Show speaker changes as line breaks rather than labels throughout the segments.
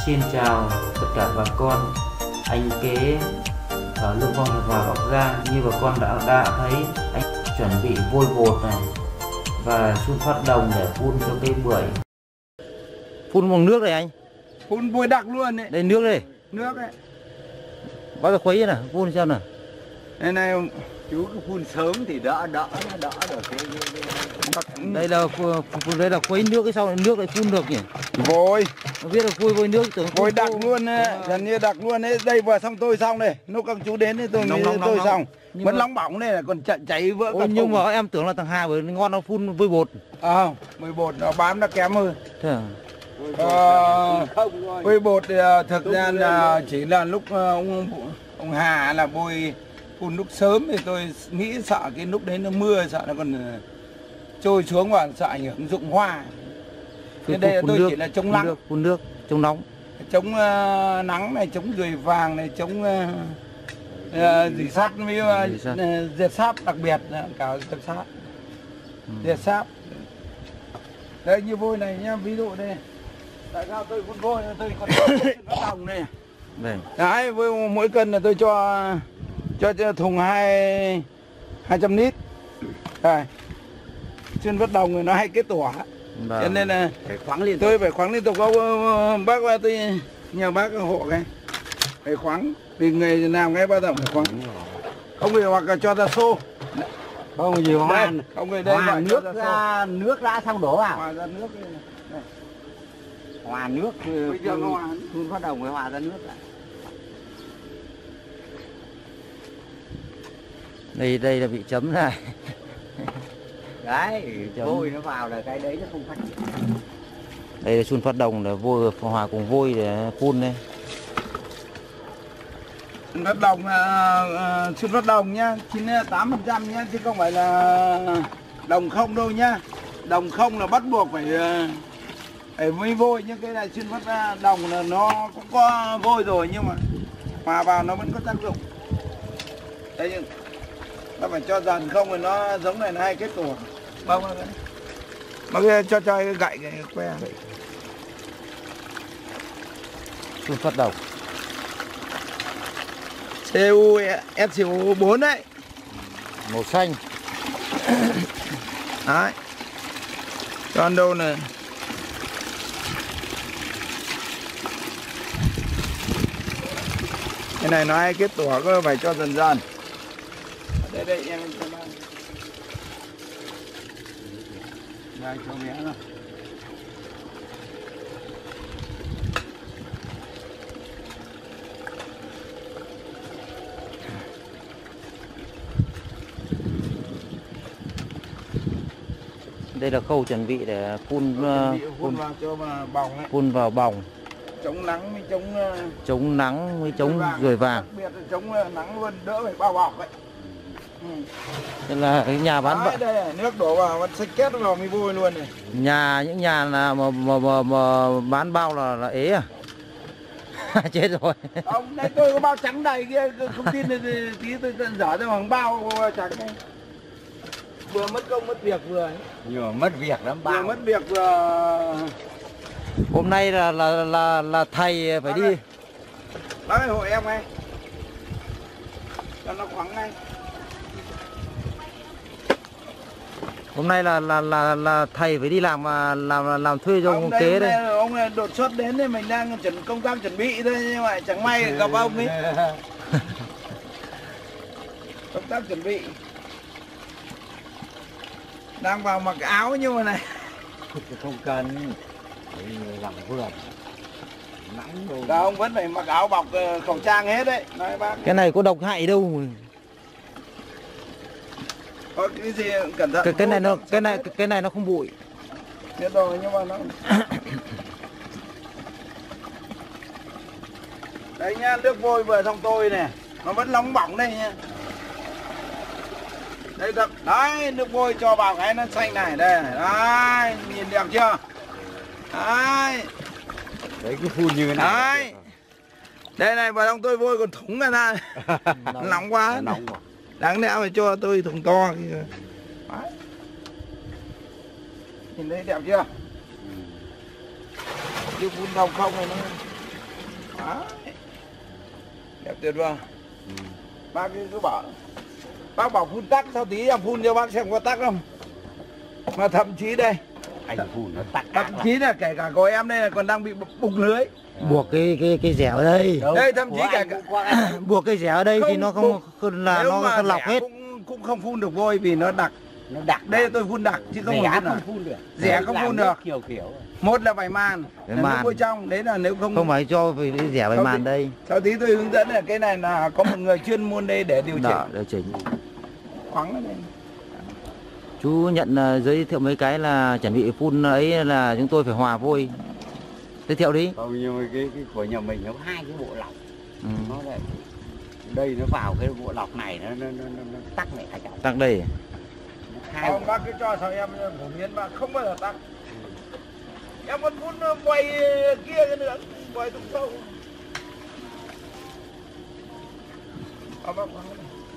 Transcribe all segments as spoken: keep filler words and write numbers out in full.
Xin chào tất cả bà con, anh Kế ở Lương Phong Hiệp Hòa, Bắc Giang. Như bà con đã đã thấy, anh chuẩn bị vôi bột này và phun phát đồng để phun cho cây bưởi.
Phun bằng nước này anh?
Phun vôi đặc luôn đấy.
Đây nước đây.
Nước đấy.
Bao giờ khuấy nào, phun xem nào.
Đây này
chú cứ phun sớm thì đỡ đỡ đỡ được cái, cái, cái...
Đây là phun, đây là khuấy nước, cái sau nước lại phun được nhỉ?
Vôi.
Nó biết là vôi vôi nước tưởng
Vôi đặc luôn ấy, gần như đặc luôn đấy. Đây vừa xong tôi xong đây. Lúc các chú đến thì tôi
nóng,
mới
nóng,
tôi
nóng,
xong.
nhưng
Vẫn
mà...
nóng bỏng này là còn chạy cháy vỡ
Ôi,
cả
nhưng
thùng.
mà em tưởng là thằng Hà bởi ngon nó phun vôi bột.
À không, vôi bột nó bám nó kém hơn.
Thế à?
Ờ, vôi bột thì thực ra là chỉ là lúc ông ông Hà là vôi phun lúc sớm thì tôi nghĩ sợ cái lúc đấy nó mưa, sợ nó còn trôi xuống và sợ ảnh hưởng dụng hoa. Nên đây là tôi
nước,
chỉ là chống
phun
nắng,
nước, phun nước, chống nóng,
chống uh, nắng này, chống ruồi vàng này, chống uh, uh, dỉ sắt với uh, diệt sáp, đặc biệt là cả diệt sáp, ừ. diệt sáp. Đây như vôi này nhá, ví dụ đây. Tại sao tôi phun vôi tôi còn có đồng này.
Đây.
Đấy, với mỗi cân là tôi cho cho, cho thùng hai hai trăm lít. Đây. Chuyên vất đồng thì nó hay kết tỏa.
Vâng.
Cho nên là
phải khoáng liên tục.
Tôi phải khoáng liên tục. Ông bác ơi, tôi nhờ bác hộ cái phải khoáng, vì người làm cái bao giờ phải khoáng. Không thì hoặc là cho ra xô.
Không gì hoa.
Không người đây
hòa nước
ra,
ra nước đã xong đổ vào.
Hòa ra nước đây. Đây.
Hòa nước phun phát đồng với hòa ra nước lại.
Đây đây là bị chấm này.
Đấy, vôi nó vào là cái đấy nó không phát triển.
Đây là phun phát đồng là vôi hòa cùng vôi để phun đây.
Phát đồng là uh, phát đồng nhá, chín mươi tám phần trăm nhá, chứ không phải là đồng không đâu nhá. Đồng không là bắt buộc phải uh, phải với vôi, nhưng cái này xuyên phát đồng là nó cũng có vôi rồi nhưng mà hòa vào nó vẫn có tác dụng. Đây nhưng nó phải cho dần, không thì nó giống này nó hay kết tủa. Bao nhiêu cái? Mà cái cho cho cái gậy cái que.
Phun phát đồng.
xê u ét xê o bốn đấy.
Màu xanh.
Đấy. Cho đâu này. Cái này nó hay kết tủa, có phải cho dần dần. Đây đây em cho nó. Đây cho bé nào.
Đây là khâu chuẩn bị để phun uh,
phun,
phun
vào cho vào bòng ấy.
Phun vào bòng.
Chống nắng với chống uh,
chống nắng với chống ruồi vàng.
Đặc biệt là chống nắng luôn, đỡ phải bao bọc ấy. Ừ.
Đây là cái nhà bán
Đấy, đây này, nước đổ vào vẫn xách két vào mới vôi luôn này.
Nhà những nhà là mà mà, mà, mà bán bao là là ế à? Chết rồi.
Ông đây tôi có bao trắng đầy kia, không tin thì tí tôi tận dở cho bằng bao trắng đây. Vừa mất công mất việc vừa ấy.
Nhưng mà mất việc lắm bao.
Vừa mất việc vừa.
Hôm nay là là là là thầy phải
Bác
đi.
ơi. Bác ơi hộ em ngay. Cho nó khoáng ngay.
Hôm nay là là là là thầy phải đi làm mà làm làm thuê cho ông Kế đây.
Ông này đột xuất đến thì mình đang chuẩn công tác chuẩn bị thôi, nhưng mà chẳng may gặp ông ấy. Công tác chuẩn bị. Đang vào mặc áo nhưng mà này.
Không cần. Làm vườn. Nắng đâu.
Cả ông vẫn phải mặc áo bọc khẩu trang hết đấy. Nói bác.
Cái này có độc hại đâu.
Có cái gì cẩn thận.
Cái, cái này nó cái này cái này nó không bụi.
Biết rồi nhưng mà nó. Đấy nhá, nước vôi vừa xong tôi này, nó vẫn nóng bỏng đây nha. Đây thật, đấy nước vôi cho vào cái nó xanh này đây này, đấy nhìn đẹp chưa? Đấy.
Đấy cứ phun như thế này.
Đấy. Đây này vào trong tôi vôi còn thủng ra ra. Nóng quá.
Nóng quá.
Đáng lẽ phải cho tôi thùng to kìa. Đấy. Nhìn thấy đẹp chưa? Chứ phun đồng không này nó Đấy. Đẹp tuyệt vời.
Ừ.
Bác cứ bảo bác bảo phun tắc, sao tí em phun cho bác xem có tắc không. Mà thậm chí đây
Anh phun nó tắc
thậm chí là kể cả của em đây là còn đang bị bục lưới.
Buộc cái cái cái rẻ ở đây.
Đâu,
Đây thậm chí
của
cả
anh
cả-
cũng qua anh.
Buộc cái rẻ ở đây thì
Không
nó không,
buộc.
không là
Nếu
nó
mà
không lọc
rẻ
hết.
cũng, cũng không phun được vôi vì nó đặc.
Nó đặc.
Đây là tôi phun đặc chứ không
Rẻ
phải phun
không
đặc.
phun được.
Rẻ không
Làm
phun
nước
được.
Kiểu kiểu.
Một là vải màn,
Vải
là
màn.
nước vôi trong, đấy là nếu không
Không phải cho phải cái rẻ với
Không
màn
thì-
đây.
sau tí tôi hướng dẫn là cái này là có một người chuyên môn đây để điều chỉnh
Đó, điều chỉnh.
khoáng ở đây.
Chú nhận uh, giới thiệu mấy cái là chuẩn bị phun ấy là chúng tôi phải hòa vôi. Giới thiệu đi.
Không, nhưng mà cái, cái của nhà mình nó có hai cái bộ lọc.
Ừ.
Nó lại đây nó vào cái bộ lọc này nó nó nó, nó, nó tắc lại cả chồng.
Tặng đây.
Hai
Không, bác cứ cho sao em phổ biến mà không bao giờ tắc. Em vẫn phun quay kia cái nữa, quay tung sâu. À, bác, bác.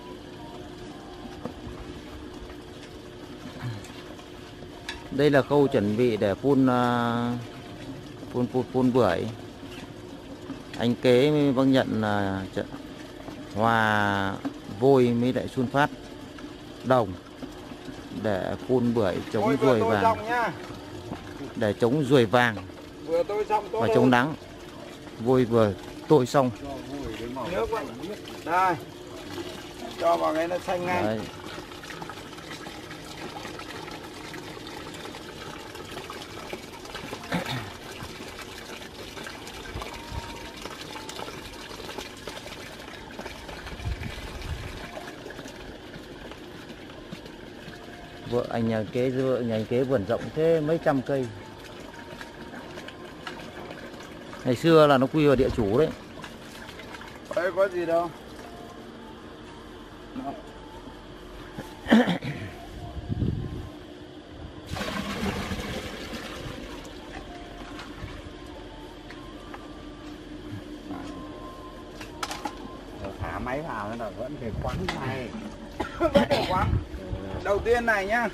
Đây là khâu chuẩn bị để phun uh, phun phun phun bưởi. Anh Kế mới vâng nhận là uh, hòa vôi mới lại sun phát đồng để phun bưởi chống
Ôi, vừa
ruồi
tôi
vàng,
xong nhá.
để chống ruồi vàng
Vừa tôi xong tốt
và
hơn.
chống nắng. Vôi vừa tôi xong.
Nước vậy. Đây. Cho vào cái nó xanh ngay.
Đấy. Vợ anh nhà kế vợ nhà anh kế vườn rộng thế mấy trăm cây. Ngày xưa là nó quy vào địa chủ đấy.
Đấy có gì đâu. Đó.
Thả máy vào nó là vẫn phải khoáng này.
Vẫn được quá. Đầu tiên này nhá.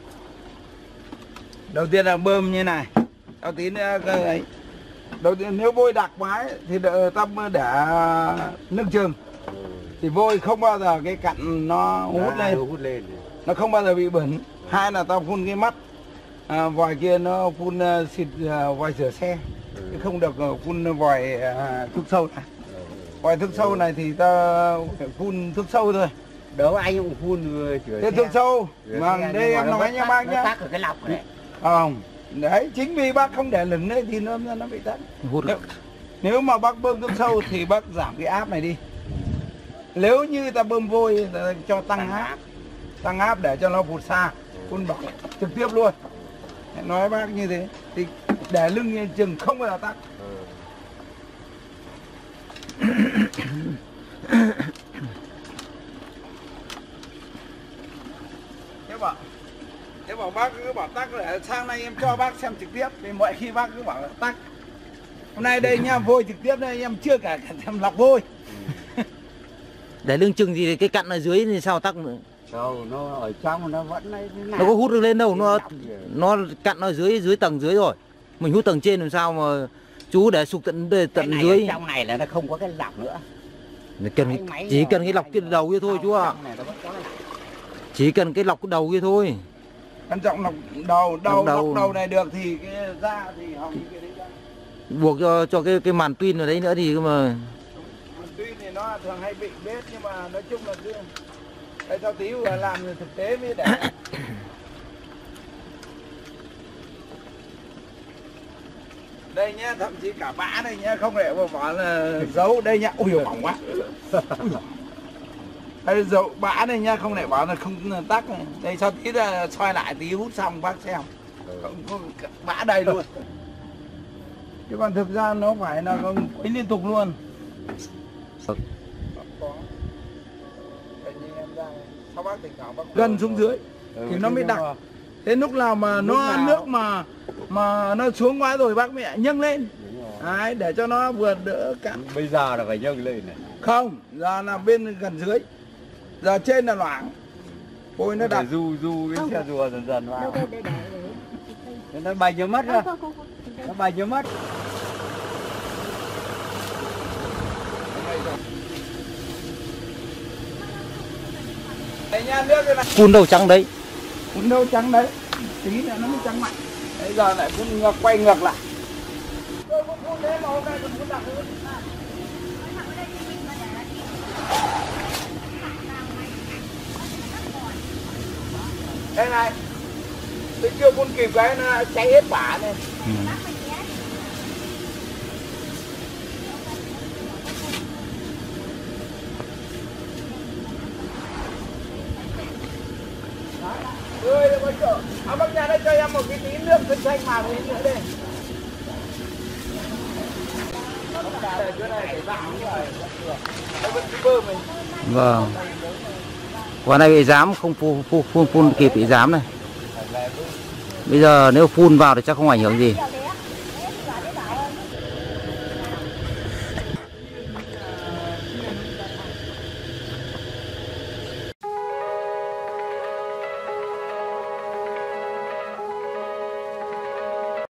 Đầu tiên là bơm như này. Đầu tiên nữa cái ấy. Đầu tiên nếu vôi đặc quá ấy, thì đợi tâm để nước chừng. Thì vôi không bao giờ cái cặn nó hút
Nó
lên,
hút lên.
nó không bao giờ bị bẩn. Hai là tao phun cái mắt à, vòi kia nó phun uh, xịt uh, vòi rửa xe, chứ không được uh, phun vòi uh, thuốc sâu này. Vòi thuốc sâu này thì ta phải phun thuốc sâu thôi.
Đâu anh cũng phun chữa
Thế
xe.
thuốc sâu
Rửa
mà
xe,
đây
nhưng
em
mà nó
nói
vẫn
nha
tắc-
bác
nó
nhá.
tắc ở cái lọc này.
Không, đấy chính vì bác không để lửng đấy thì nó nó bị tắc.
Hút
Nếu, nếu mà bác bơm thuốc sâu thì bác giảm cái áp này đi. Nếu như ta bơm vôi ta cho tăng áp, tăng áp để cho nó phụt xa, phun bỏng trực tiếp luôn. Nói bác như thế thì để lưng như chừng không bao giờ tắc. Thế bảo, thế bảo bác cứ bảo tắc để sang nay em cho bác xem trực tiếp. Vì mọi khi bác cứ bảo là tắc. Hôm nay đây nha, vôi trực tiếp đây em chưa cả thèm lọc vôi.
để lương chừng gì cái cặn ở dưới thì sao tắc nữa.
Đâu, nó ở trong nó vẫn này.
Nó có hút được lên đâu, nó nó cặn ở dưới dưới tầng dưới rồi. Mình hút tầng trên làm sao mà chú để sụp tận tận
Cái này
dưới.
ở trong này là nó không có cái lọc nữa.
Cần
Máy- máy
chỉ
rồi,
cần cái lọc cái đầu kia thôi chú ạ.
Trong này nó vẫn có cái lọc.
Chỉ cần cái lọc cái đầu kia thôi.
Quan trọng lọc đầu, đầu,
Lọc đầu.
lọc đầu này được thì cái da thì hỏng như cái đấy ra.
Buộc cho cho cái cái màn pin ở đấy nữa thì mà
Tuy thì nó thường hay bị bết nhưng mà nói chung là cứ đây sao tí vừa làm thì thực tế mới để. Đây nhá, thậm chí cả bã đây nhá, không để mà bảo là giấu đây nhá. Ui bỏng quá. Đây dầu bã này nha, không để bảo là không tắc này. Đây sao tí là xoay lại tí hút xong bác xem. Không, không, bã đầy luôn. Chứ còn thực ra nó phải là con quấy liên tục luôn. Có. Đây như em ra này. Sao bác tỉnh thảo bác gần xuống dưới
Ừ,
thì nó mới đặc.
mà-
Thế lúc nào mà
Lúc
nó
nào-
nước mà mà nó xuống quá rồi bác mẹ nhấc lên.
Đúng rồi.
Đấy, để cho nó vừa đỡ cạn.
Bây giờ là phải nhấc lên này.
Không, giờ là bên gần dưới. Giờ trên là loãng. Ôi nó
Phải
đặc.
du du cái
Không.
xe rùa dần dần vào.
Đâu đây để để để.
Nó bay nhớ mất
Không
ra.
không không.
Nó bay nhớ mất.
Đây nha, nước đây này.
Phun đâu trắng đấy.
Phun đâu trắng đấy. Tí nữa nó mới trắng mạnh. Bây giờ lại phun ngược, quay ngược lại. Tôi cũng phun thế mà hôm nay còn phun đặc hơn. Đây này. Tôi chưa phun kịp cái nó cháy hết bả này.
Ừ.
Ơi, đây có chỗ. À, bác nhà đây cho em một cái tí nước xanh xanh màu lên nữa đây.
Vâng. Quả này bị giám không phun phun phun, phun kịp bị giám này. Bây giờ nếu phun vào thì chắc không ảnh hưởng gì.